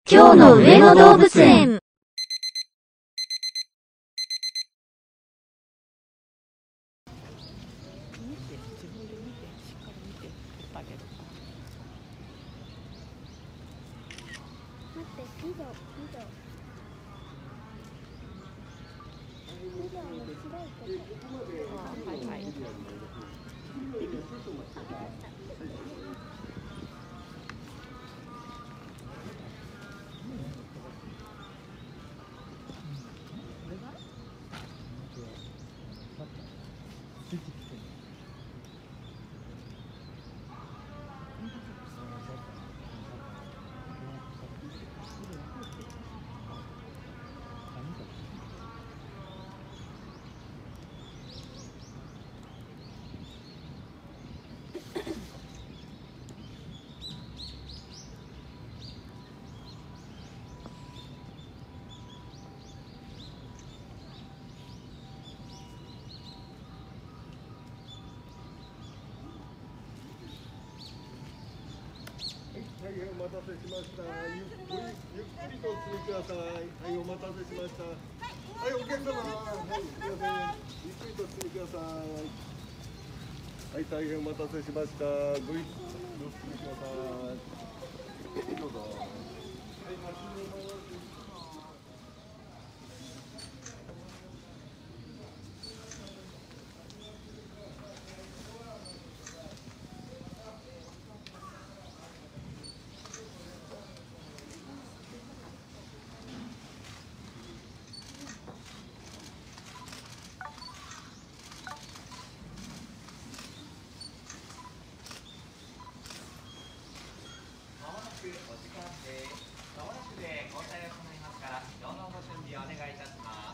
今日の上野動物園。 はい、お待たせしました。ゆっくりとお進みください。はい、お待たせしました。はい、お客様。はい、すみません。ゆっくりとお進みください。はい、大変お待たせしました。ごゆっくりお進みください。どうぞ。はい、待ちにお願いします。お時間です。まもなくで交代を行いますから、移動のご準備をお願いいたします。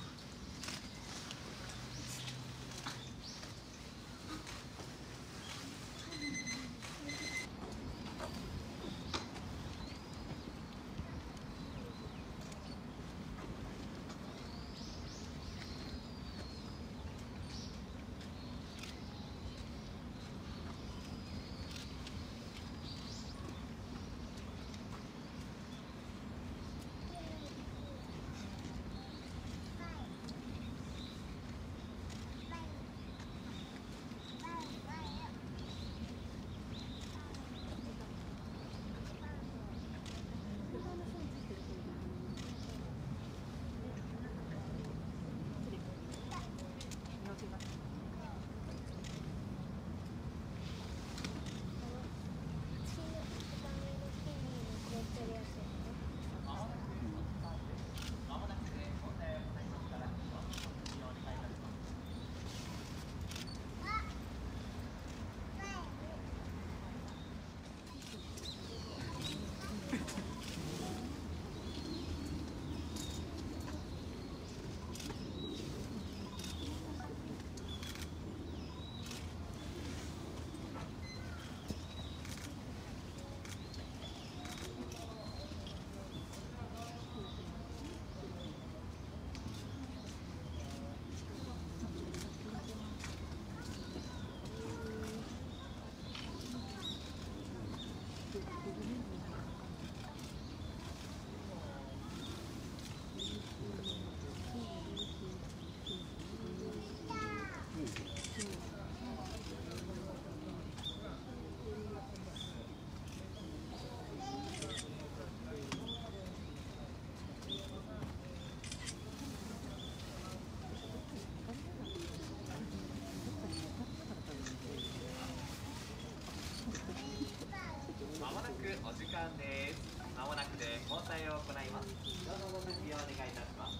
まもなくお時間です。まもなくで交代を行います。どうぞご準備をお願いいたします。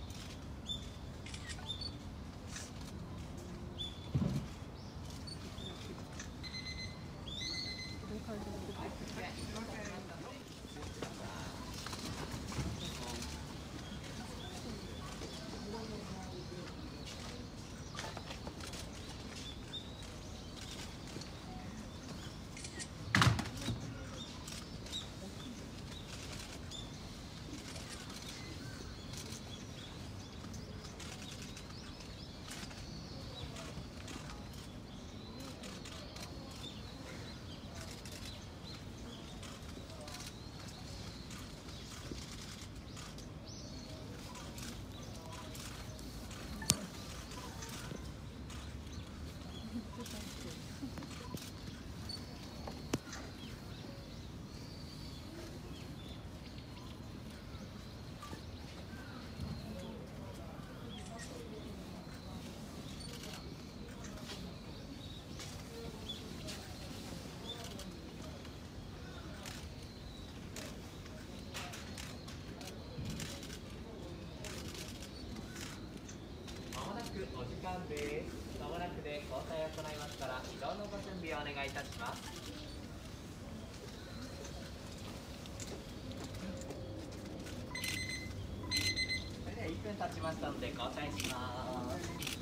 間です。まもなくで交代を行いますから移動のご準備をお願いいたします。それでは1分経ちましたので交代します。